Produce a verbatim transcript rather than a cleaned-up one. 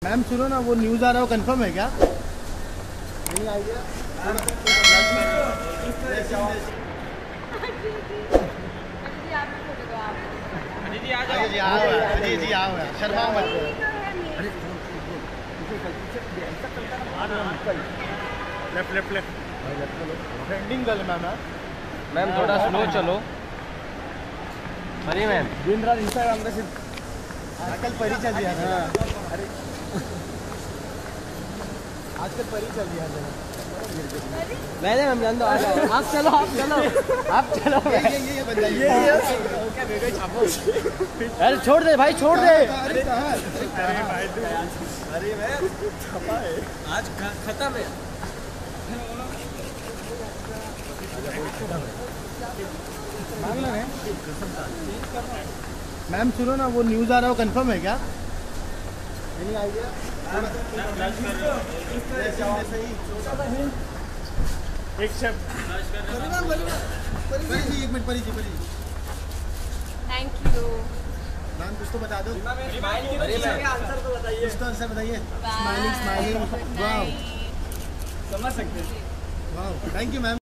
Ma'am सुनो ना, वो न्यूज़ आ रहा है, कंफर्म है क्या? नहीं आई है। जी आ जाओ जी आओ जी जी आओ शर्माओ मत। Left left left trending girl ma'am है। मैम थोड़ा स्लो चलो। अरे मैम दिन रात इंस्टाग्राम पे सिर्फ आजकल परी चल रही है। अरे आजकल परी चल रही है। नहीं मैम जान दो, आ जाओ आप चलो आप चलो आप चलो। ये ये ये बंदा ये क्या वीडियो छापो। अरे छोड़ दे भाई छोड़ दे। अरे कहाँ? अरे भाई तू अरे मैं छपा है आज खत्म है। मैम सुनो ना, वो न्यूज़ आ रहा है, कंफर्म है क्या? नहीं आई है। एक शब्द परी जी एक मिनट, परी जी परी जी थैंक यू। मैम कुछ तो बता दो। आंसर तो बताइए। कुछ तो आंसर बताइए। स्माइलिंग स्माइलिंग वाओ, समझ सकते हैं। Wow thank you ma'am.